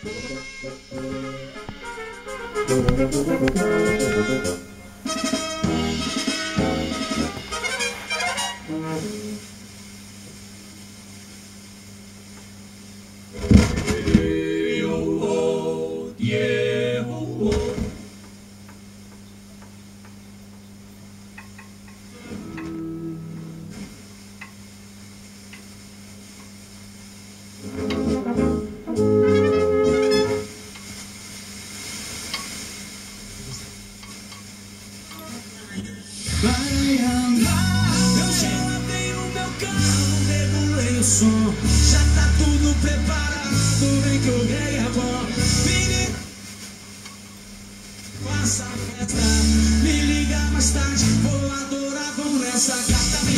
Vai andar, eu já lavei o meu carro, regulei o som, já tá tudo preparado, vem que o rei é bom. Menino, faça a festa, me liga mais tarde, vou adorar, vamos nessa gata.